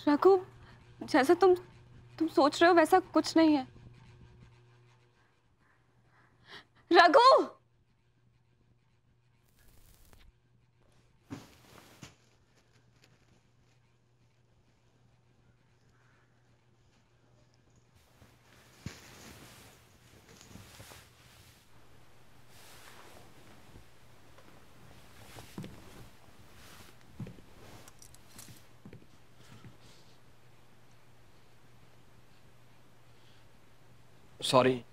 रघु, जैसा तुम सोच रहे हो वैसा कुछ नहीं है। रघु! सॉरी।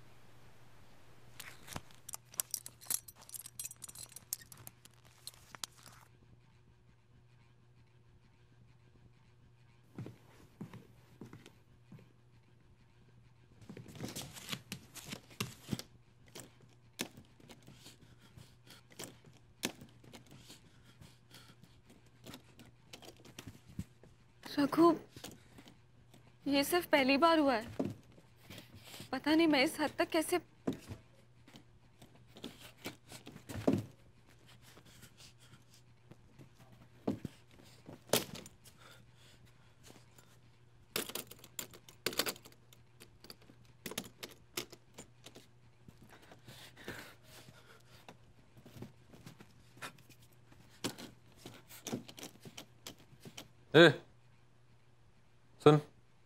रघु, ये सिर्फ पहली बार हुआ है। पता नहीं मैं इस हद तक कैसे। ए, सुन,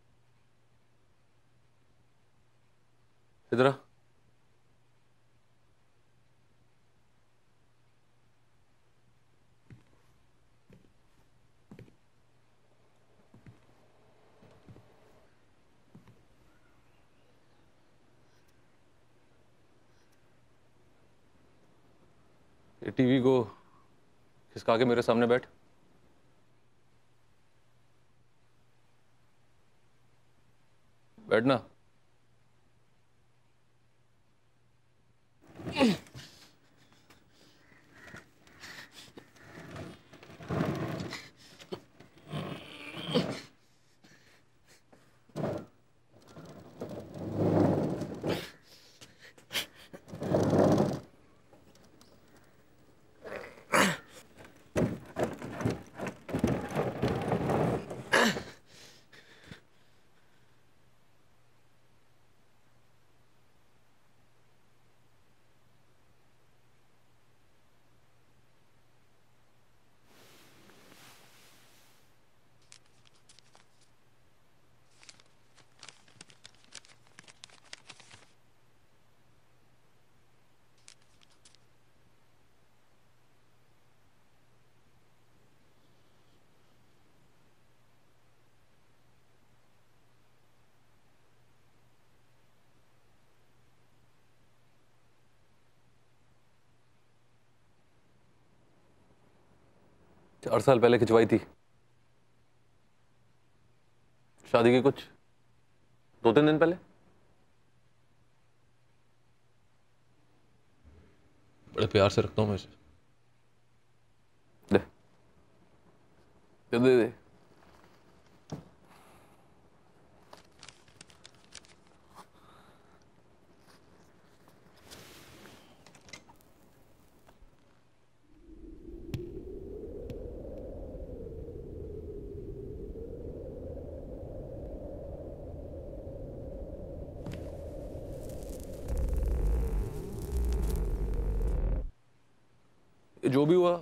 इधर आ। ये टीवी को खिसका के मेरे सामने बैठ। बैठना। चार साल पहले खिंचवाई थी शादी के कुछ 2-3 दिन पहले। बड़े प्यार से रखता हूं मैं इसे। दे दे दे, दे। ये जो भी हुआ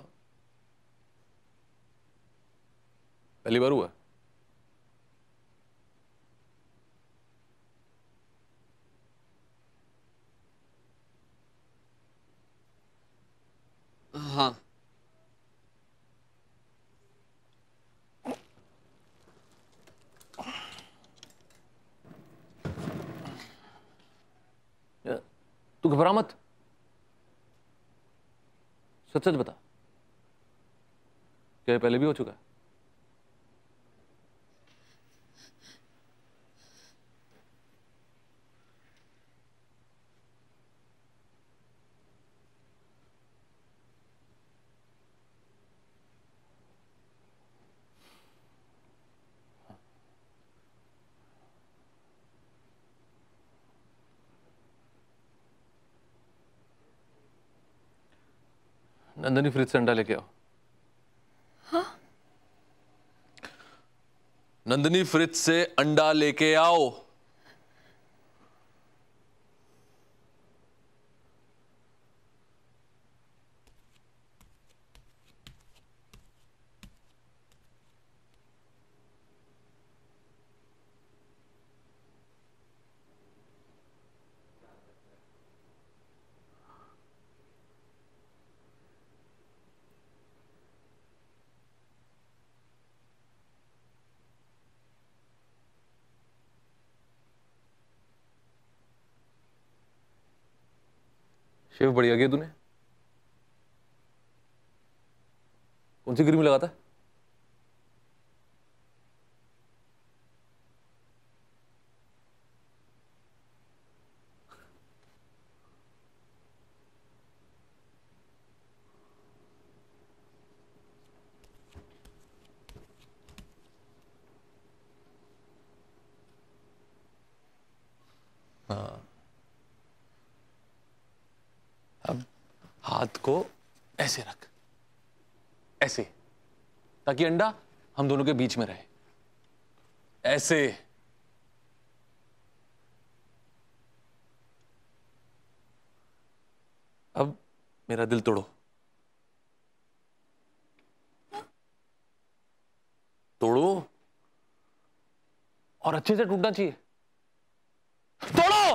पहली बार हुआ। हाँ। तू घबरा मत, सच सच बता, क्या ये पहले भी हो चुका है? नंदनी फ्रिज से अंडा लेके आओ। हाँ? नंदिनी फ्रिज से अंडा लेके आओ। शेव बढ़िया किया तूने। कौन सी क्रीम लगाता है? हाँ, अब हाथ को ऐसे रख, ऐसे, ताकि अंडा हम दोनों के बीच में रहे। ऐसे। अब मेरा दिल तोड़ो। तोड़ो, और अच्छे से टूटना चाहिए। तोड़ो।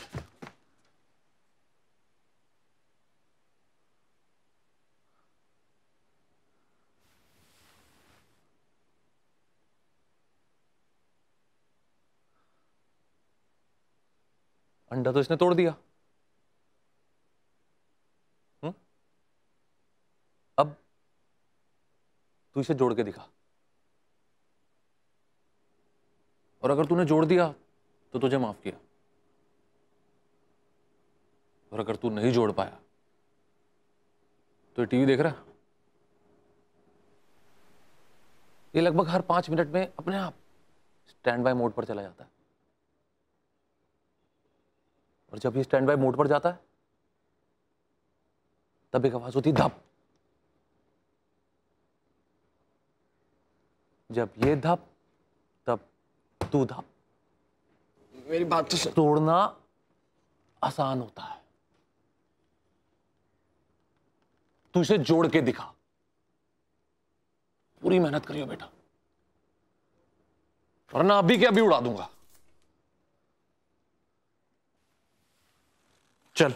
अंडा तो इसने तोड़ दिया। अब तू इसे जोड़ के दिखा, और अगर तूने जोड़ दिया तो तुझे माफ किया, और अगर तू नहीं जोड़ पाया तो ये टीवी देख रहा, ये लगभग हर 5 मिनट में अपने आप स्टैंड बाय मोड पर चला जाता है। और जब ये स्टैंड बाय मोड पर जाता है तब एक आवाज होती है धप। जब ये धप, तब तू धप। मेरी बात तो सुन। तोड़ना आसान होता है, तू इसे जोड़ के दिखा। पूरी मेहनत करियो बेटा, वरना अभी के अभी उड़ा दूंगा। चल।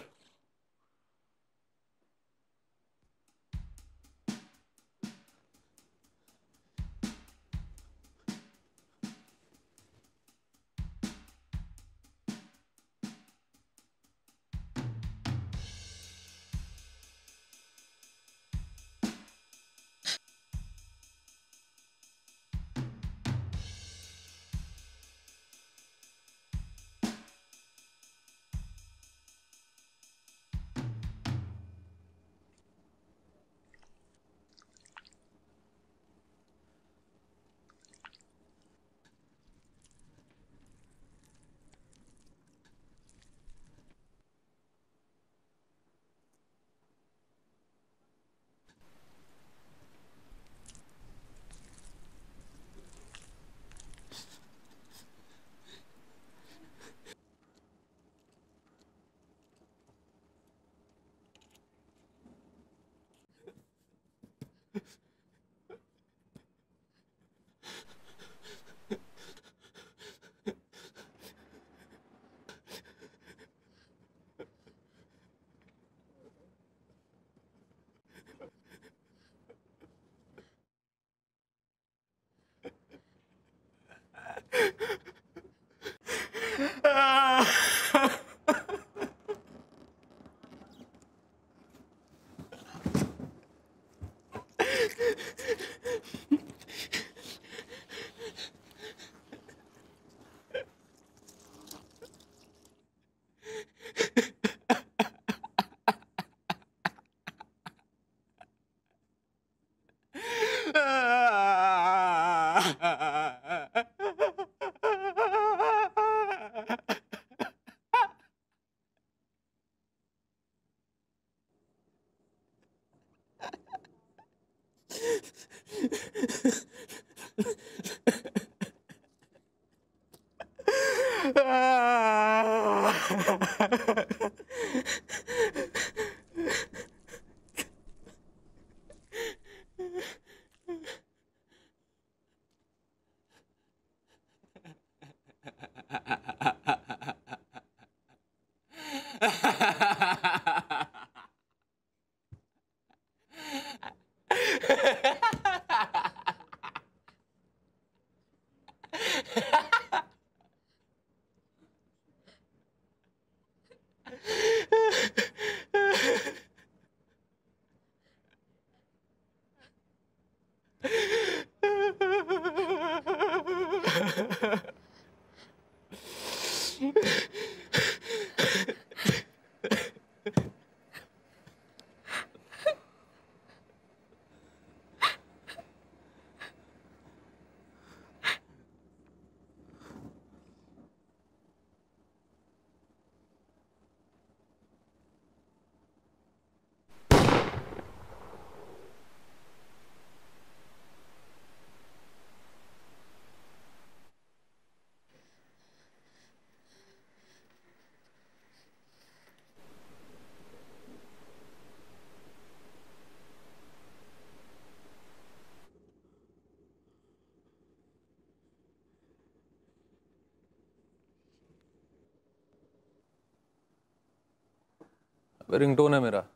रिंगटोन है मेरा,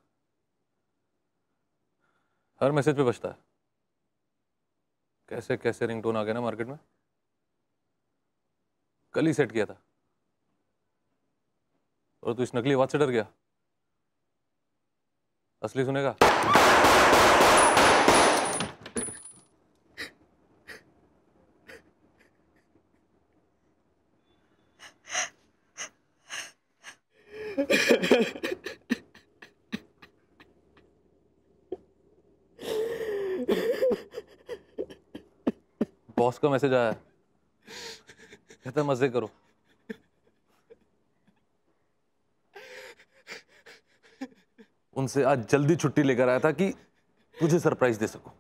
हर मैसेज पे बजता है। कैसे कैसे रिंगटोन आ गया ना मार्केट में, कल ही सेट किया था। और तू इस नकली आवाज से डर गया? असली सुनेगा? बॉस का मैसेज आया है, कहता है मजे करो। उनसे आज जल्दी छुट्टी लेकर आया था कि तुझे सरप्राइज दे सकूं।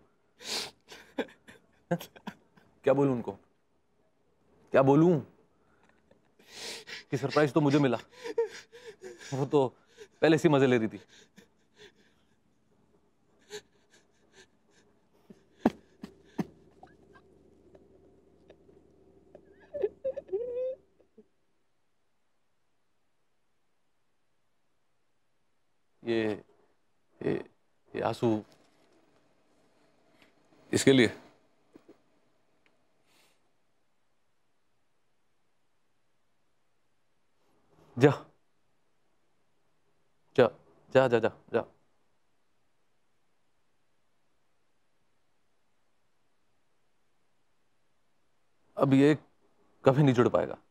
क्या बोलूं उनको, क्या बोलूं कि सरप्राइज तो मुझे मिला, वो तो पहले से मजे ले रही थी। ये ये ये आंसू इसके लिए। जा जा जा जा जा जा। अब ये कभी नहीं जुड़ पाएगा।